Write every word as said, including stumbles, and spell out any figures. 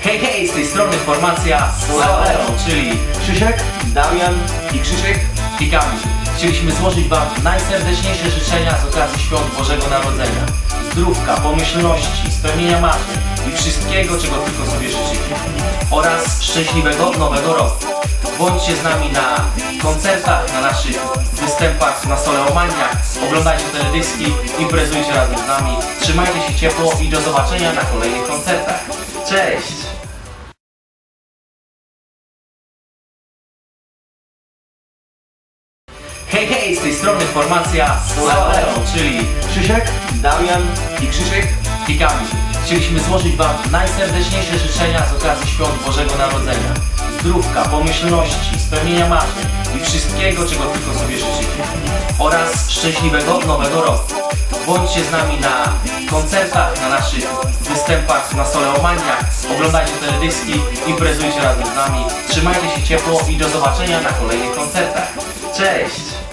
Hej, hej, z tej strony formacja Saleo, czyli Krzysiek, Damian i Krzysiek i Kamil. Chcieliśmy złożyć Wam najserdeczniejsze życzenia z okazji Świąt Bożego Narodzenia. Zdrówka, pomyślności, spełnienia marzeń i wszystkiego, czego tylko sobie życzycie. Oraz szczęśliwego Nowego Roku. Bądźcie z nami na koncertach, na naszych występach na Soleomaniach. Oglądajcie teledyski, imprezujcie razem z nami. Trzymajcie się ciepło i do zobaczenia na kolejnych koncertach. Cześć! Hej, hej, z tej strony formacja Saleo, czyli Krzysiek, Damian i Krzysiek i Kamil. Chcieliśmy złożyć Wam najserdeczniejsze życzenia z okazji Świąt Bożego Narodzenia. Zdrówka, pomyślności, spełnienia marzeń i wszystkiego, czego tylko sobie życzycie. Oraz szczęśliwego Nowego Roku. Bądźcie z nami na koncertach, na naszych występach na Soleomaniach. Oglądajcie teledyski, imprezujcie razem z nami. Trzymajcie się ciepło i do zobaczenia na kolejnych koncertach. Cześć!